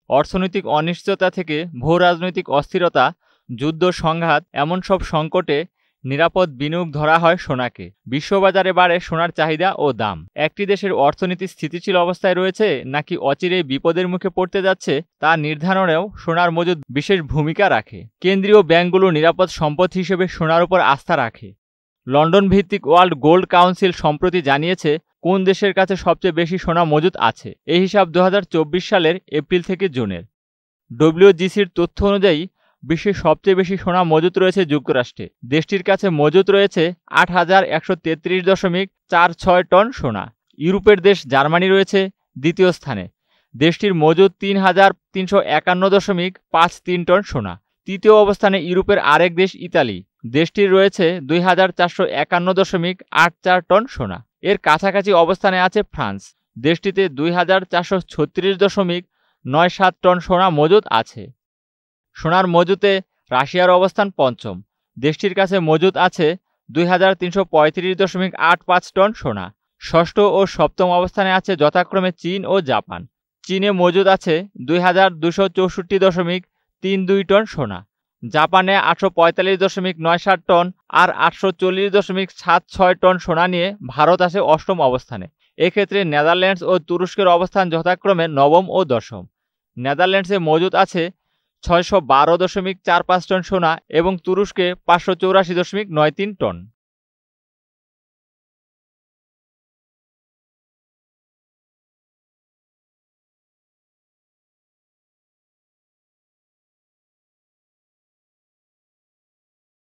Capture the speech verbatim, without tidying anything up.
অর্থনৈতিক অনিশ্চয়তা থেকে ভূ রাজনৈতিক অস্থিরতা, যুদ্ধ, সংঘাত এমন সব সংকটে নিরাপদ বিনিয়োগ ধরা হয় সোনাকে। বিশ্ববাজারে বাড়ে সোনার চাহিদা ও দাম। একটি দেশের অর্থনীতি স্থিতিশীল অবস্থায় রয়েছে নাকি অচিরেই বিপদের মুখে পড়তে যাচ্ছে তা নির্ধারণেও সোনার মজুদ বিশেষ ভূমিকা রাখে। কেন্দ্রীয় ব্যাংকগুলো নিরাপদ সম্পদ হিসেবে সোনার উপর আস্থা রাখে। লন্ডন ভিত্তিক ওয়ার্ল্ড গোল্ড কাউন্সিল সম্প্রতি জানিয়েছে কোন দেশের কাছে সবচেয়ে বেশি সোনা মজুদ আছে। এই হিসাব দু হাজার চব্বিশ সালের এপ্রিল থেকে জুনের। ডব্লিউজিসির তথ্য অনুযায়ী বিশ্বের সবচেয়ে বেশি সোনা মজুত রয়েছে যুক্তরাষ্ট্রে। দেশটির কাছে মজুত রয়েছে আট হাজার একশো তেত্রিশ দশমিক চার ছয় টন সোনা। ইউরোপের দেশ জার্মানি রয়েছে দ্বিতীয় স্থানে। দেশটির মজুত তিন হাজার তিনশো একান্ন দশমিক পাঁচ তিন টন সোনা। তৃতীয় অবস্থানে ইউরোপের আরেক দেশ ইতালি। দেশটির রয়েছে দুই হাজার চারশো একান্ন দশমিক আট চার টন সোনা। এর কাছাকাছি অবস্থানে আছে ফ্রান্স। দেশটিতে দুই হাজার চারশো ছত্রিশ দশমিক নয় সাত টন সোনা মজুত আছে। সোনার মজুতে রাশিয়ার অবস্থান পঞ্চম। দেশটির কাছে মজুত আছে দুই হাজার তিনশো পঁয়ত্রিশ দশমিক আট পাঁচ টন সোনা। ষষ্ঠ ও সপ্তম অবস্থানে আছে যথাক্রমে চীন ও জাপান। চীনে মজুত আছে দুই হাজার দুশো চৌষট্টি দশমিক তিন দুই টন সোনা। জাপানে আটশো পঁয়তাল্লিশ দশমিক নয় সাত টন আর আটশো চল্লিশ দশমিক সাত ছয় টন সোনা নিয়ে ভারত আছে অষ্টম অবস্থানে। এক্ষেত্রে নেদারল্যান্ডস ও তুরস্কের অবস্থান যথাক্রমে নবম ও দশম। নেদারল্যান্ডসে মজুত আছে ছয়শো বারো দশমিক চার পাঁচ টন সোনা এবং তুরস্কে পাঁচশো চৌরাশি দশমিক নয় তিন টন।